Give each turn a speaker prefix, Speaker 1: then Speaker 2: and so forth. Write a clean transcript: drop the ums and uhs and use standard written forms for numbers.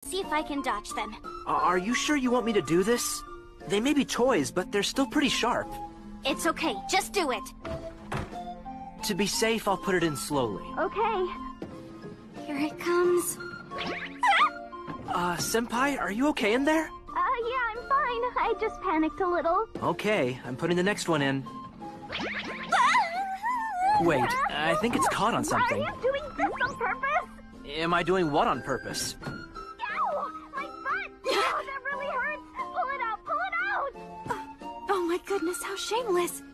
Speaker 1: see if I can dodge them.
Speaker 2: Are you sure you want me to do this? They may be toys, but they're still pretty sharp.
Speaker 1: It's okay, just do it.
Speaker 2: To be safe, I'll put it in slowly.
Speaker 1: Okay. Here it comes.
Speaker 2: Senpai, are you okay in there?
Speaker 1: Yeah, I'm fine. I just panicked a little.
Speaker 2: Okay, I'm putting the next one in. Wait, I think it's caught on something.
Speaker 1: Are you doing this on purpose?
Speaker 2: Am I doing what on purpose?
Speaker 1: Ow! My butt! Oh, that really hurts! Pull it out! Pull it out!
Speaker 3: Oh my goodness, how shameless!